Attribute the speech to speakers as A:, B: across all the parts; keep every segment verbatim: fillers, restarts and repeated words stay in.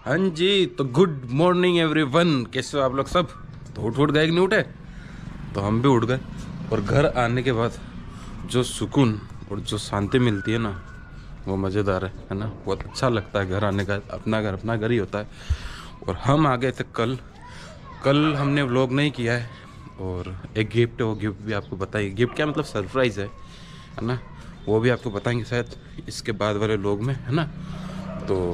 A: हाँ जी, तो good morning everyone. कैसे हो आप लोग सब? तो उठ उठ गए कि नहीं उठे? तो हम भी उठ गए। और घर आने के बाद जो सुकून और जो शांति मिलती है ना, वो मज़ेदार है है ना। बहुत अच्छा लगता है घर आने का। अपना घर अपना घर ही होता है। और हम आ गए थे कल कल हमने व्लॉग नहीं किया है। और एक गिफ्ट है, वो गिफ्ट भी आपको बताएंगे। गिफ्ट क्या मतलब, सरप्राइज़ है है ना। वो भी आपको बताएंगे शायद इसके बाद वाले व्लॉग में, है ना। तो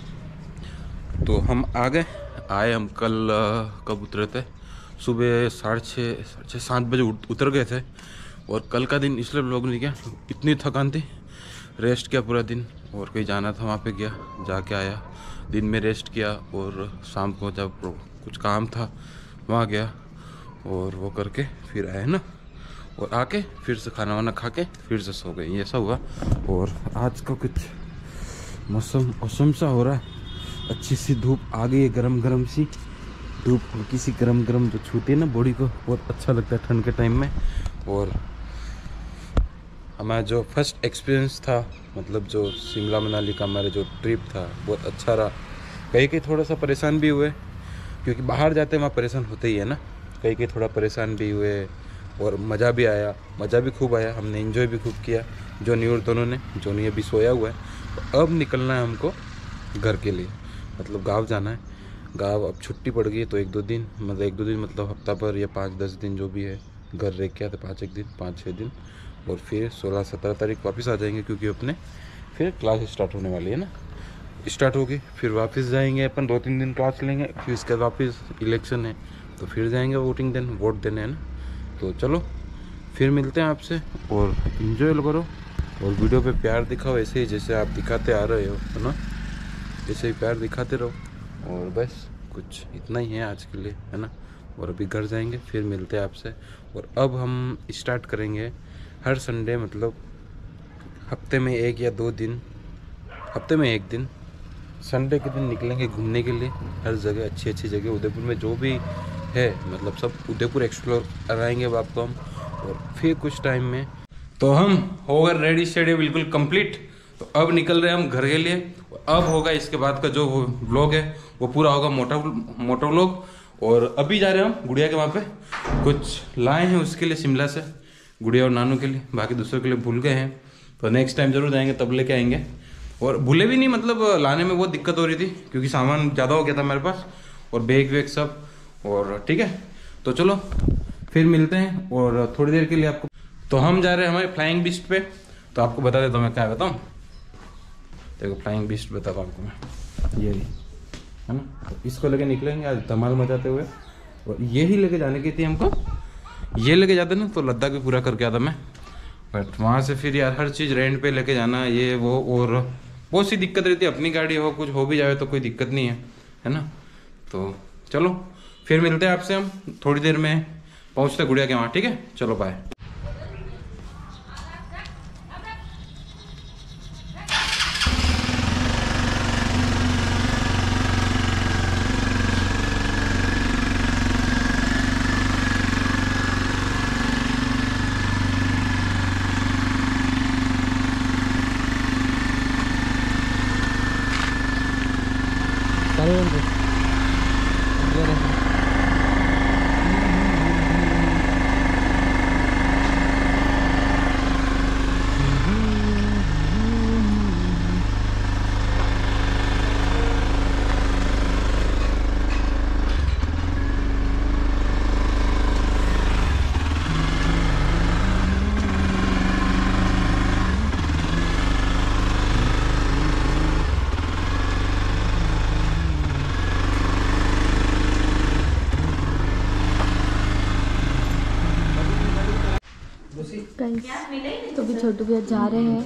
A: तो हम आ गए आए हम कल आ, कब उतरे थे? सुबह साढ़े छः साढ़े छः सात बजे उतर गए थे। और कल का दिन इसलिए लोग नहीं किया, इतनी थकान थी। रेस्ट किया पूरा दिन, और कहीं जाना था वहाँ पे गया, जाके आया। दिन में रेस्ट किया, और शाम को जब कुछ काम था वहाँ गया, और वो करके फिर आए ना। और आके फिर से खाना वाना खा के फिर से सो गए, ऐसा हुआ। और आज का कुछ मौसम मौसम सा हो रहा है। अच्छी सी धूप आ गई है, गरम गरम सी धूप, हल्की सी गरम गरम जो छूती है ना बॉडी को, बहुत अच्छा लगता है ठंड के टाइम में। और हमारा जो फर्स्ट एक्सपीरियंस था, मतलब जो शिमला मनाली का हमारा जो ट्रिप था, बहुत अच्छा रहा। कहीं कहीं थोड़ा सा परेशान भी हुए, क्योंकि बाहर जाते हैं वहाँ परेशान होते ही है ना। कहीं कहीं थोड़ा परेशान भी हुए, और मज़ा भी आया, मज़ा भी खूब आया। हमने एंजॉय भी खूब किया, जोनी और दोनों ने। जोनी अभी सोया हुआ है। तो अब निकलना है हमको घर के लिए, मतलब गाँव जाना है। गाँव अब छुट्टी पड़ गई, तो एक दो दिन मतलब एक दो दिन मतलब हफ्ता भर या पाँच दस दिन जो भी है घर रह के, तो पाँच एक दिन पाँच छः दिन, और फिर सोलह सत्रह तारीख वापस आ जाएंगे, क्योंकि अपने फिर क्लास स्टार्ट होने वाली है ना। स्टार्ट होगी, फिर वापस जाएंगे अपन, दो तीन दिन क्लास लेंगे, फिर इसके वापस इलेक्शन है, तो फिर जाएंगे वोटिंग देने, वोट देने, है ना। तो चलो फिर मिलते हैं आपसे, और इन्जॉय करो, और वीडियो पे प्यार दिखाओ ऐसे ही जैसे आप दिखाते आ रहे हो, है ना। ऐसे ही प्यार दिखाते रहो। और बस कुछ इतना ही है आज के लिए, है ना। और अभी घर जाएंगे, फिर मिलते हैं आपसे। और अब हम स्टार्ट करेंगे हर संडे, मतलब हफ्ते में एक या दो दिन, हफ्ते में एक दिन संडे के दिन निकलेंगे घूमने के लिए। हर जगह अच्छी अच्छी जगह उदयपुर में जो भी है, मतलब सब उदयपुर एक्सप्लोर कराएंगे अब आपको हम। और फिर कुछ टाइम में तो हम हो गए रेडी शेडी बिल्कुल कंप्लीट। तो अब निकल रहे हैं हम घर के लिए। अब होगा इसके बाद का जो व्लॉग है वो पूरा होगा मोटा मोटा व्लॉग। और अभी जा रहे हैं हम गुड़िया के वहाँ पे, कुछ लाए हैं उसके लिए शिमला से, गुड़िया और नानू के लिए। बाकी दूसरों के लिए भूल गए हैं, तो नेक्स्ट टाइम जरूर जाएंगे, तब लेके आएंगे। और भूले भी नहीं, मतलब लाने में बहुत दिक्कत हो रही थी, क्योंकि सामान ज़्यादा हो गया था मेरे पास, और बैग वैग सब। और ठीक है, तो चलो फिर मिलते हैं। और थोड़ी देर के लिए आपको, तो हम जा रहे हैं हमारे फ्लाइंग बीस्ट पे। तो आपको बता देता हूँ मैं क्या बताऊँ। देखो फ्लाइंग बीस्ट बताता हूँ आपको मैं, ये है ना। तो इसको लेके निकलेंगे आज धमाल मचाते हुए। और यही लेके जाने की थी हमको, ये लेके जाते ना तो लद्दाख भी पूरा करके आता मैं। बट वहाँ से फिर यार हर चीज़ रेंट पे लेके जाना, ये वो, और बहुत सी दिक्कत रहती है। अपनी गाड़ी हो, कुछ हो भी जाए तो कोई दिक्कत नहीं है, है ना। तो चलो फिर मिलते हैं आपसे हम थोड़ी देर में, पहुँचते गुड़िया के वहाँ, ठीक है। चलो बाय।
B: तो भी छोटू भैया जा रहे हैं,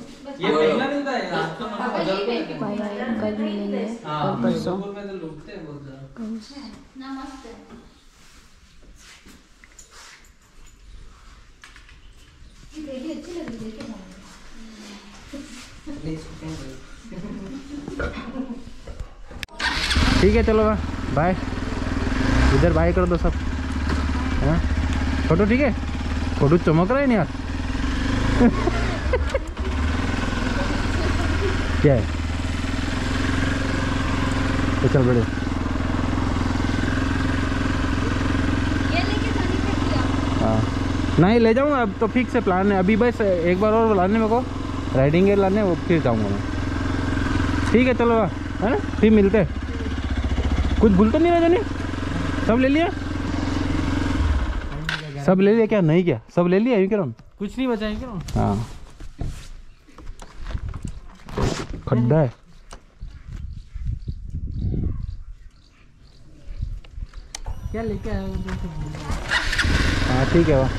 B: बाय बाय। कल मिलेंगे, कल परसों।
A: ठीक है चलो बाय। इधर बाय कर दो सब, है ना। फोटो ठीक है, फोटो चमक रहा है नहीं यार। क्या है?
C: तो चल बड़े हाँ नहीं ले जाऊँगा अब तो फिक्स है प्लान है अभी बस एक बार और लाने मेरे को राइडिंग गेयर लाने वो फिर जाऊँगा मैं ठीक है चलो है ना फिर मिलते हैं कुछ भूल तो नहीं रहा जानी सब ले लिया सब ले लिया क्या नहीं क्या सब ले लिया यूँ कह रहा हूँ
D: कुछ नहीं बचा है क्या
C: हाँ खड्डा है
D: क्या लेके आया हो?
C: हाँ ठीक है वाह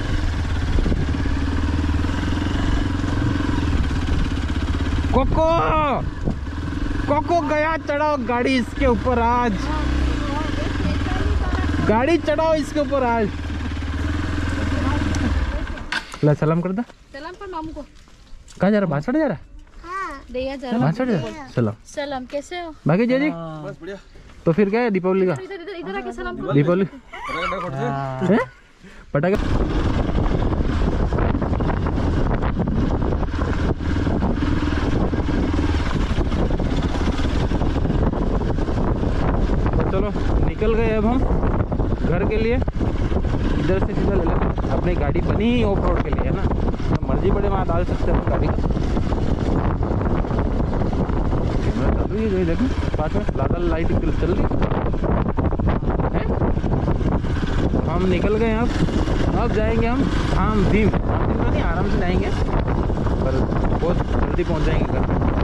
C: कोको कोको गया चढ़ाओ गाड़ी इसके ऊपर आज गाड़ी चढ़ाओ इसके ऊपर आज ला सलाम कर दे
B: सलाम पर मामू को
C: कहाँ जा रहा बासठ जा रहा
B: भैया जरा
C: बासठ जा रहा सलाम
B: सलाम कैसे हो
C: बाकी जी जी
D: बस बढ़िया
C: तो फिर क्या है दीपावली का
B: इधर इधर इधर आके सलाम करो
C: दीपावली हैं? पटाखे तो चलो निकल गए अब हम घर के लिए इधर से सीधा ले लेते अपनी गाड़ी बनी ही ऑफ रोड के लिए है ना तो मर्जी पड़े वहाँ डाल सकते हैं गाड़ी का कैमरा चल रही है देखो पास में लाल लाइट चल रही है हम निकल गए अब अब जाएंगे हम धाम धीम धाम धीम तो नहीं आराम से जाएंगे पर बहुत जल्दी पहुंच जाएंगे घर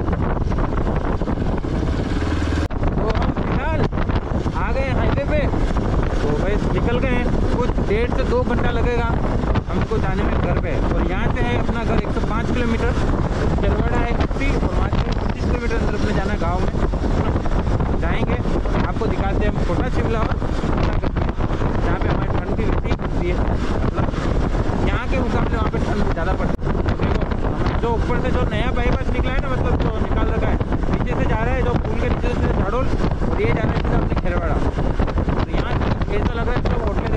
C: तो हम फिलहाल आ गए हाईवे पे तो भाई निकल गए हैं कुछ डेढ़ से दो घंटा लगेगा हमको जाने में घर पे और यहाँ से है अपना घर एक सौ पाँच किलोमीटर खेलवाड़ा है अस्सी और वहाँ से पच्चीस किलोमीटर अंदर अपने जाना गाँव में जाएंगे आपको दिखाते हैं हम छोटा शिमला और जहाँ पे हमारी ठंड भी होती है मतलब यहाँ के हिसाब से वहाँ पे ठंड ज़्यादा पड़ती है जो ऊपर से जो नया बाईपास निकला है ना मतलब जो निकाल रखा है नीचे से जा रहा है जो पुल के नीचे से झाड़ोल और ये जा रहा है सीधा अपने खेलवाड़ा तो यहाँ ऐसा लग रहा है सब होटलें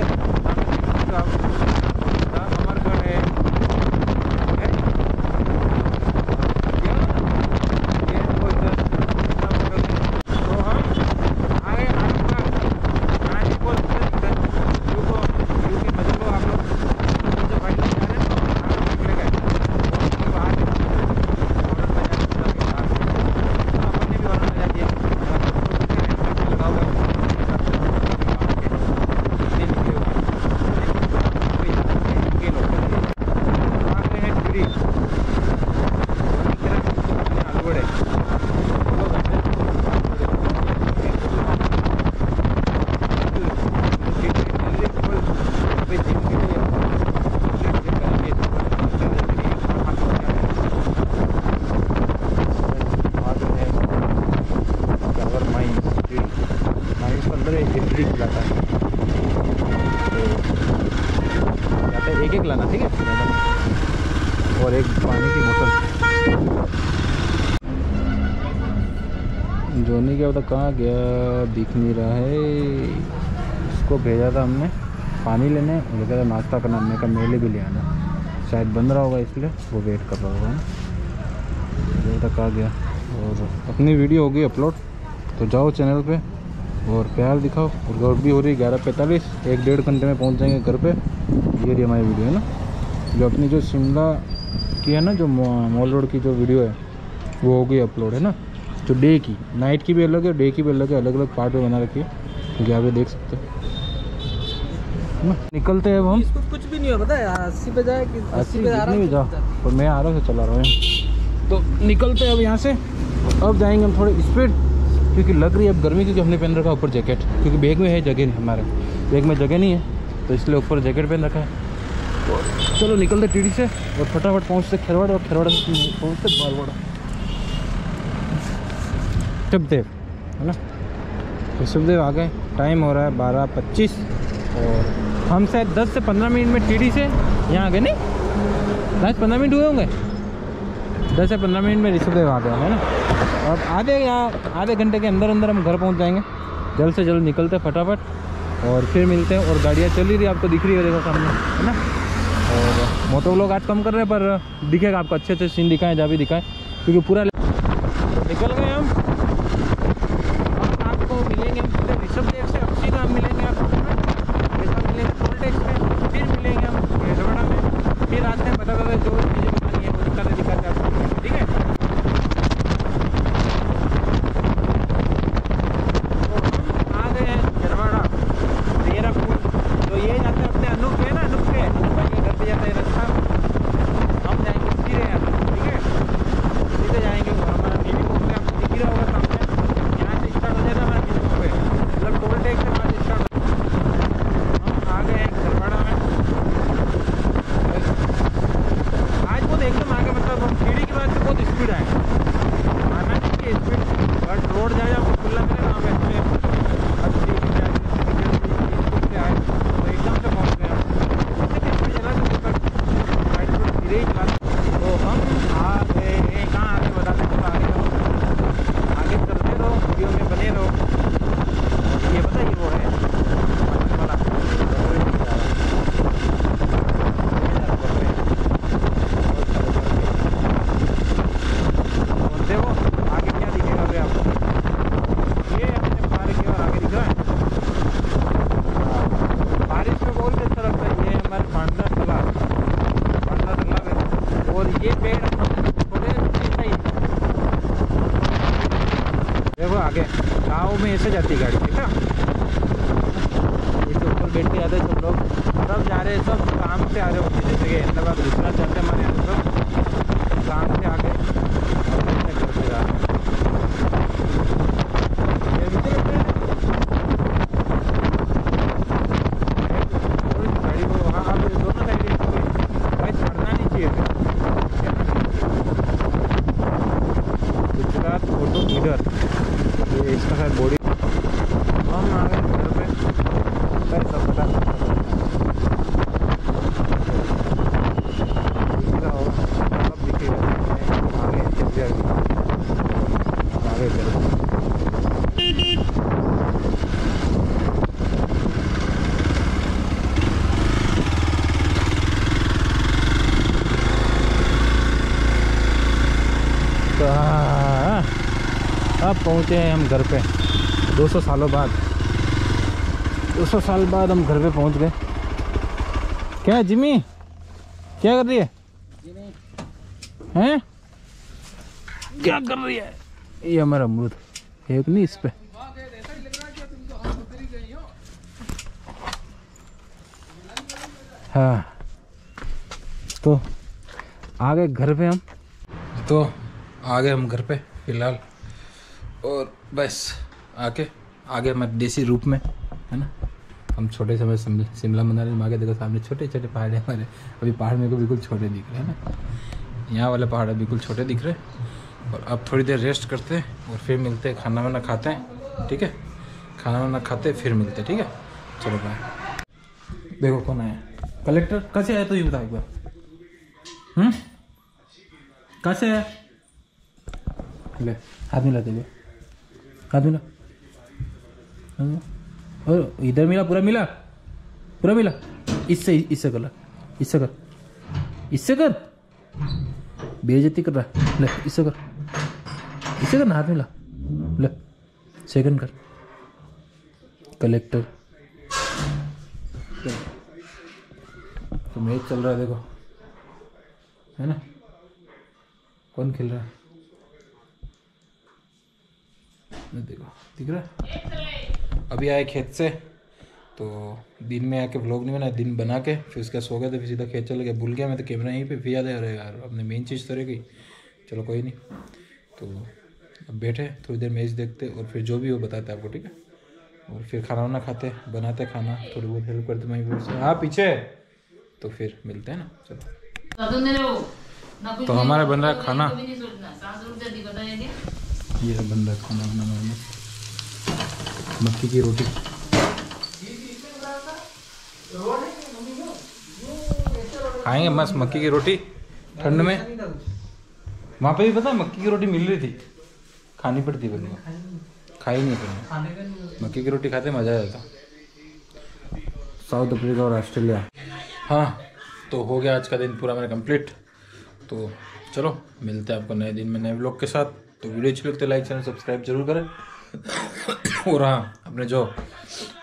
C: अमरगढ़ है तो हम आ गए इडली खिलाता है तो एक एक लाना ठीक है और एक पानी की बोतल। जोनी क्या होता कहाँ गया दिख नहीं रहा है। उसको भेजा था हमने पानी लेने और कहा नाश्ता करना हमने का मेले भी ले आना शायद बंद रहा होगा इसलिए वो वेट कर रहा होगा। ये तक आ गया और अपनी वीडियो होगी अपलोड तो जाओ चैनल पे और प्यार दिखाओ। और रोड भी हो रही ग्यारह पैंतालीस एक डेढ़ घंटे में पहुंच जाएंगे घर पे। ये रही हमारी वीडियो है ना जो अपनी जो शिमला की है ना जो मॉल रोड की जो वीडियो है वो होगी अपलोड है ना। जो डे की नाइट की भी अलग है डे की भी अलग है अलग अलग पार्ट में बना रखी है क्योंकि आप ये देख सकते हो ना। निकलते हैं अब हम
D: इसको कुछ भी नहीं हुआ पता है अस्सी पे जाए कि अस्सी पे
C: जितने भी जाओ और मैं आ रहा हूँ चला रहा हूँ। तो निकलते हैं अब यहाँ से। अब जाएंगे हम थोड़े स्पीड क्योंकि लग रही है अब गर्मी क्योंकि हमने पहन रखा है ऊपर जैकेट क्योंकि बैग में है जगह नहीं हमारे बैग में जगह नहीं है तो इसलिए ऊपर जैकेट पहन रखा है। तो चलो निकलते टीडी से और फटाफट पहुँचते खेरवाड़ और खेरवाड़ा से पहुँचते बालवाड़ा ऋषभदेव है ना। ऋषभदेव आ गए टाइम हो रहा है बारह पच्चीस और हम शायद दस से पंद्रह मिनट में टीडी से यहाँ आ गए नहीं दस पंद्रह मिनट हुए होंगे दस से पंद्रह मिनट में ऋषभदेव आ गए है ना। और आधे यहाँ आधे घंटे के अंदर अंदर हम घर पहुँच जाएंगे। जल्द से जल्द निकलते फटाफट और फिर मिलते हैं। और गाड़ियाँ चल रही थी आपको दिख रही है देखो सामने है ना। और मोटो लोग आज कम कर रहे हैं पर दिखेगा आपको अच्छे अच्छे सीन दिखाएं जहाँ भी दिखाएं क्योंकि पूरा निकल गए हम। अब आपको मिलेंगे ऋषभ देव से अब सीधा हम मिलेंगे आपको ऐसा मिलेंगे टोल टैक्स में, फिर मिलेंगे हम भेड़वाड़ा में, फिर रास्ते में बता बता जो चीज़ें बतानी है वो दिखाते दिखाते आपको, ठीक है। तो हम आ गए हैं भेड़वाड़ा रेरा पुल, तो ये जाते हैं अपने अनूप है ना, अनूप के भाई के घर पे जाता है रास्ता, हम जाएंगे सीधे यहाँ, ठीक है, सीधे जाएंगे और हमारा टीवी हो गया दिख ही रहा होगा सामने, यहाँ से स्टार्ट हो जाएगा हमारा टीवी हो गया, मतलब टोल टैक्स से बाद स्टार्ट हो। हम आ गए हैं भेड़वाड़ा में, आज बहुत एकदम आगे, मतलब हम सीढ़ी के बाद से बहुत स्पीड आए, आना चाहिए स्पीड, बट रोड जा जा खुला मिले वहाँ पे हमें अस्सी से आए तो एकदम से पहुँच गया, चला धीरे ही चला। तो हम आ गए, कहाँ आगे बताते हैं, आगे रहो, आगे चलते रहो, वीडियो में बने रहो। ये पता ये वो है वाला देखो आगे क्या दिखेगा भाई आपको, ये अपने पार की और आगे दिख रहा है, बारिश में बहुत अच्छा लगता है। ये हमारे पांडा तालाब, पांडा तालाब है और ये पेड़ थोड़े ऐसा ही देखो आगे गाँव में ऐसे जाती है गाड़ी, ठीक है, इसके ऊपर बैठ के आते हैं सब लोग, सब जा रहे हैं, सब काम से आ रहे होते हैं, जैसे कि अहमदाबाद गुजरात जाते हैं हमारे यहाँ सब काम से आके घर से जा रहे हैं। ये भी चलो ट्रेन है। थोड़ी सी गाड़ी को वहाँ आप दोनों साइड भाई चढ़ना नहीं चाहिए था। गुजरात फोटो लीडर, ये इसका शायद बॉडी। हम आ गए घर पे, सर सब पता दिख रहा होगा, सब दिखेगा आगे चल आगे चलो। तो हाँ, अब पहुँचे हैं हम घर पे दो सौ सालों बाद, दो सौ साल बाद हम घर पे पहुँच गए। क्या है जिमी, क्या कर रही है हैं, क्या कर रही है? ये हमारा अमरूद एक नहीं इस पे, हाँ। तो आ गए घर पे हम, तो आ गए हम घर पे फिलहाल, और बस आके आगे हमारे देसी रूप में है ना, हम छोटे समय शिमला मनाली में आगे देखो सामने छोटे छोटे पहाड़ है हमारे, अभी पहाड़ मेरे को बिल्कुल छोटे दिख रहे हैं ना, यहाँ वाले पहाड़ बिल्कुल छोटे दिख रहे हैं। और अब थोड़ी देर रेस्ट करते हैं और फिर मिलते हैं, खाना वाना खाते हैं, ठीक है, खाना वाना खाते फिर मिलते हैं, ठीक है, चलो बाय। देखो कौन आया, कलेक्टर कैसे आया तो ये बता एक बार, हम्म कैसे आया, ले हाथ मिलाते हुए, हाथ मिला, और इधर मिला, पूरा मिला, पूरा मिला, इससे इससे कर, इससे कर, इससे कर, बेइज्जती कर रहा, ले इससे कर, इससे कर ना, हाथ मिला, ले सेकंड कर, कलेक्टर। तो मैच चल रहा है देखो, है ना, कौन खेल रहा है, देखो दिख रहा है। अभी आए खेत से, तो दिन में आके व्लॉग नहीं बना, दिन बना के फिर उसका सो गया, तो फिर सीधा खेत चल गया, भूल गया मैं तो कैमरा यहीं पे, फिर याद है अरे यार अपने मेन चीज़ तो रह गई, चलो कोई नहीं। तो अब बैठे थोड़ी देर मैच देखते और फिर जो भी हो बताते आपको, ठीक है, और फिर खाना वाना खाते, बनाते खाना, थोड़ी बहुत हेल्प करते मैं भी से, हाँ पीछे, तो फिर मिलते हैं ना, चलो। तो हमारा बन रहा है खाना, ये बन रहा है खाना बनाना में, मक्की की रोटी, खाएंगे मस्त मक्की की रोटी ठंड में। वहाँ पे भी पता है मक्की की रोटी मिल रही थी, खानी पड़ती बनी, खाई नहीं पड़ी, मक्की की रोटी खाते मज़ा आ जाता। साउथ अफ्रीका और ऑस्ट्रेलिया, हाँ। तो हो गया आज का दिन पूरा मेरा कंप्लीट, तो चलो मिलते हैं आपको नए दिन में नए व्लॉग के साथ। तो वीडियो अच्छी लगती है लाइक चैनल सब्सक्राइब जरूर करें और हाँ अपने जो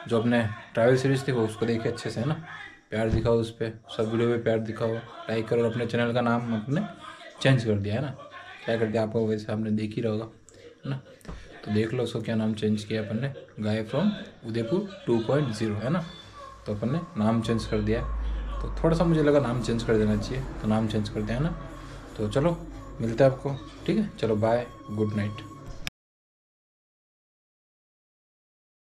C: जो अपने ट्रैवल सीरीज थी वो उसको देखे अच्छे से, है ना। प्यार दिखाओ उस पर, सब वीडियो पे प्यार दिखाओ, लाइक करो। और अपने चैनल का नाम अपने चेंज कर दिया है ना। क्या कर दिया आपको, वैसे आपने देख ही रहा होगा, है ना। तो देख लो उसको क्या नाम चेंज किया अपन ने, guy from Udaipur two point zero, है ना। तो अपन ने नाम चेंज कर दिया। तो थोड़ा सा मुझे लगा नाम चेंज कर देना चाहिए, तो नाम चेंज कर दिया, है ना। तो चलो मिलते हैं आपको, ठीक है। चलो बाय, गुड नाइट।